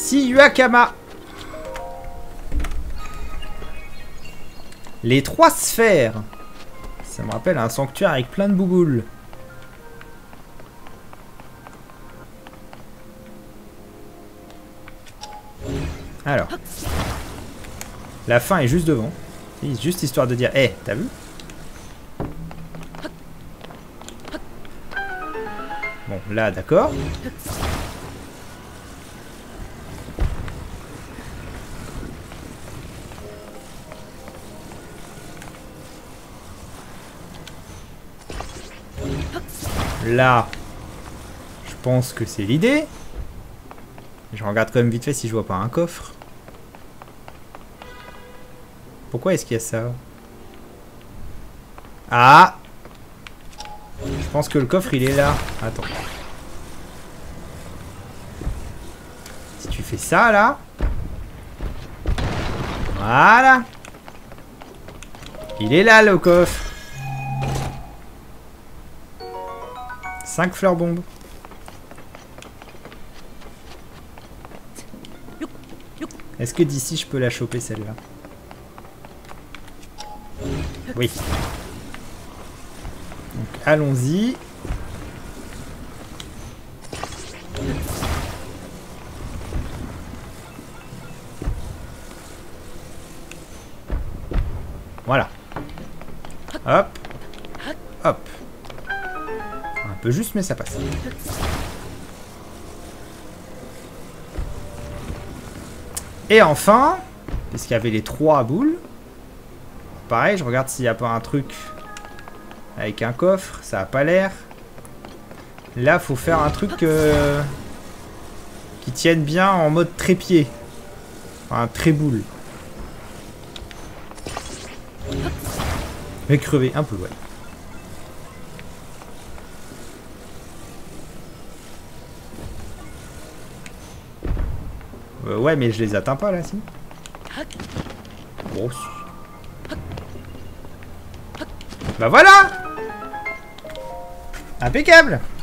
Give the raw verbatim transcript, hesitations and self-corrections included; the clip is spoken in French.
Merci Yuakama. Les trois sphères. Ça me rappelle un sanctuaire avec plein de bouboules. Alors. La fin est juste devant. Juste histoire de dire, hé, hey, t'as vu? Bon, là, d'accord. Là, je pense que c'est l'idée. Je regarde quand même vite fait si je vois pas un coffre. Pourquoi est-ce qu'il y a ça? Ah! Je pense que le coffre il est là. Attends. Si tu fais ça là. Voilà. Il est là le coffre. cinq fleurs bombes. Est-ce que d'ici je peux la choper celle-là? Oui. Donc allons-y. Voilà. Hop. Hop. Un peu juste mais ça passe. Et enfin, puisqu'il y avait les trois boules, pareil, je regarde s'il n'y a pas un truc avec un coffre, ça a pas l'air. Là, faut faire un truc euh, qui tienne bien en mode trépied. Enfin, tréboule. Mais crever un peu, ouais. Euh, ouais, mais je les atteins pas là, si. Oh, si. Bah voilà! Impeccable!